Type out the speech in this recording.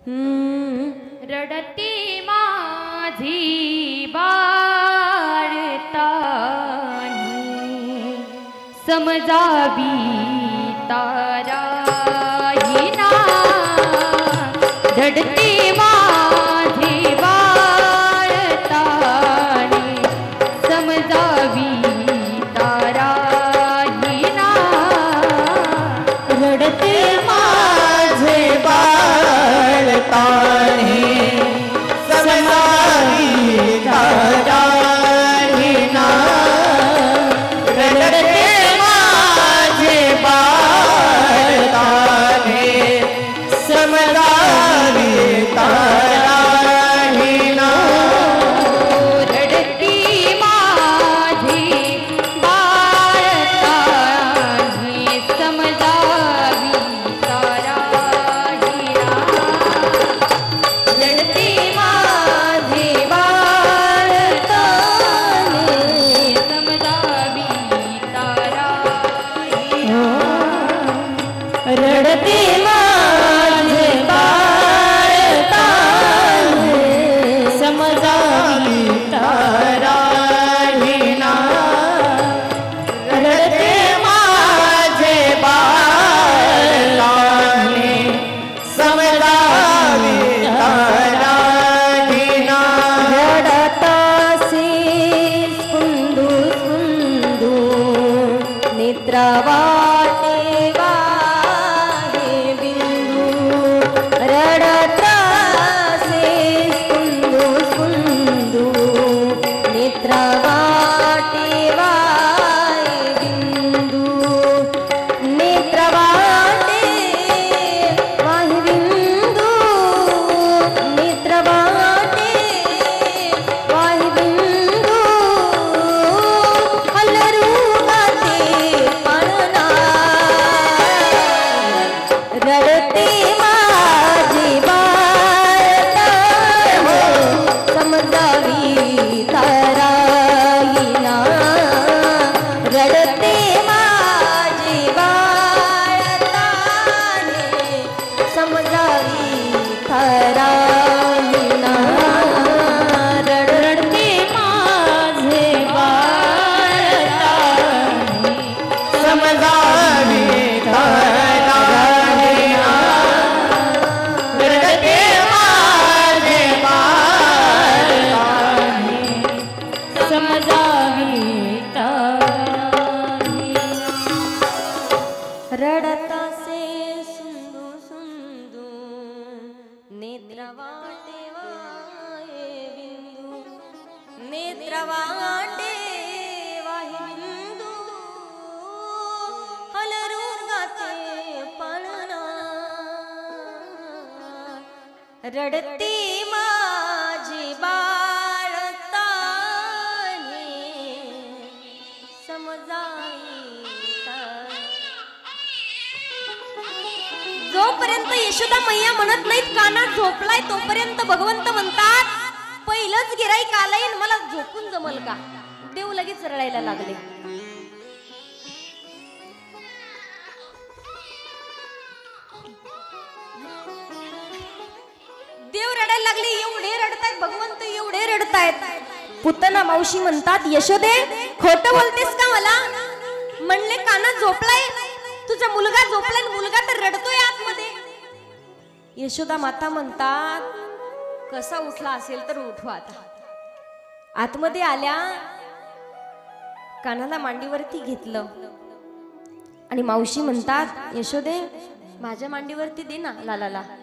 रडती माझी बाळतानी समजावी ताराहीना रडती माझी बाळतानी समजावी ताराहीना रडते माझे बाळतानी समजावी ताराहीना रडते माझे बाळतानी समजावी ताराहीना रडती माझी बाळतानी समजावी ताराहीना रडती माझी बाळतानी समजावी ताराहीना रडते माझे बाळतानी समजावी ताराहीना रडते माझे बाळतानी समजावी ताराहीना रडतासी सुंदू सुंदू नेत्रवाटे वाहे बिंदू रडतासी सुंदू सुंदू नेत्रवाटे वाहे बिंदू नेत्रवाटे वाहे बिंदू नेत्रवाटे वाहे बिंदू हलरू गाते पाळणा रडते माझी बाळतानी समजावी ताराहीना रडते माझी बाळतानी समजावी ताराहीना रडते माझे बाळतानी समजावी ताराहीना रडते माझे बाळतानी समजावी ताराहीना रडतासे सुंदू सुंदू नेत्रवाटे वाहे बिंदू नेत्रवाटे वाहे बिंदू हलरून गाते पाळणा रडते माझी बाळतानी समजावी जोपर्यंत यशोदा मैया म्हणत नाहीत कानात झोपलाय तोपर्यंत भगवंत म्हणतात पहिलंच गिराईक आलंय मला झोपून जमल का. देव लगेच रडायला लागले. देव रडायला लागले. एवढे रडतायत भगवंत एवढे रडतायत. पुतना मावशी म्हणतात यशोदे खोटं बोलतेस का मला. म्हणले कानात झोपलाय तुझा मुलगा झोपलाय मुलगा तर रडतोय आतमध्ये. यशोदा माता म्हणतात कसा उठला असेल तर उठवा आता. आतमध्ये आल्या कानाला मांडीवरती घेतलं आणि मावशी म्हणतात यशोदे माझ्या मांडीवरती दे ना लालाला.